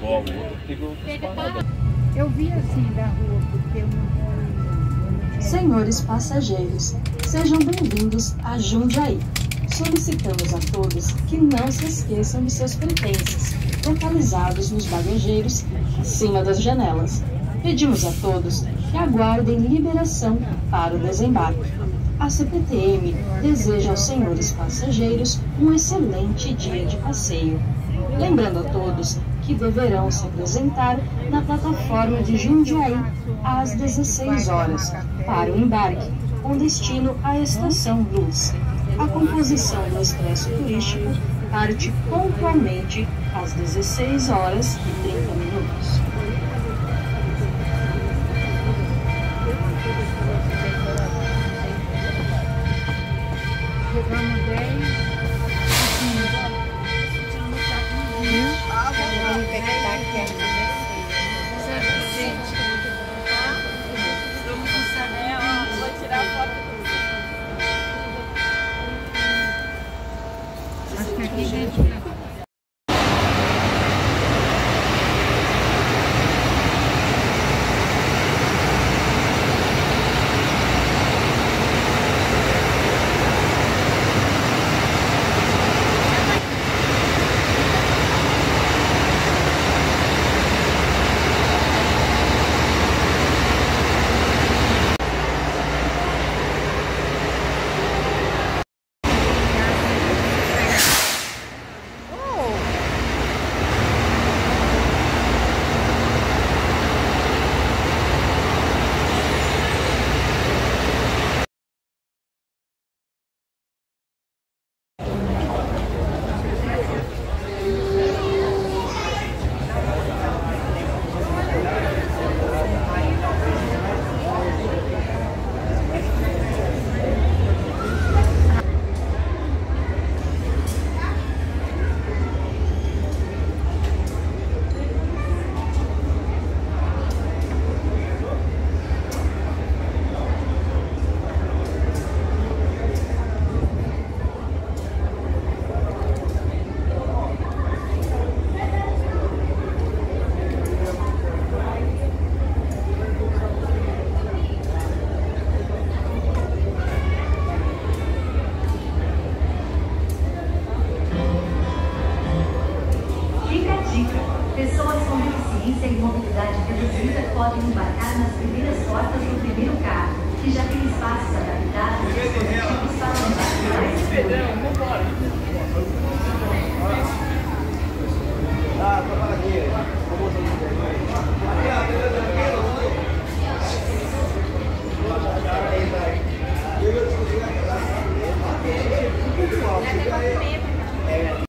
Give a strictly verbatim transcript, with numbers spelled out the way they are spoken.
Eu vi assim da rua, porque eu não... Senhores passageiros, sejam bem-vindos a Jundiaí. Solicitamos a todos que não se esqueçam de seus pertences, localizados nos bagageiros acima das janelas. Pedimos a todos que aguardem liberação para o desembarque. A C P T M deseja aos senhores passageiros um excelente dia de passeio. Lembrando a todos que deverão se apresentar na plataforma de Jundiaí às dezesseis horas para o embarque, com destino à Estação Luz. A composição do expresso turístico parte pontualmente às dezesseis horas e trinta minutos. Chegamos dez. Vamos pegar aqui. Vou tirar a foto. Acho que aqui dentro. Pessoas com deficiência e mobilidade reduzida podem embarcar nas primeiras portas do primeiro carro, que já tem espaços adaptados e dispositivos para embarcar mais seguro. É,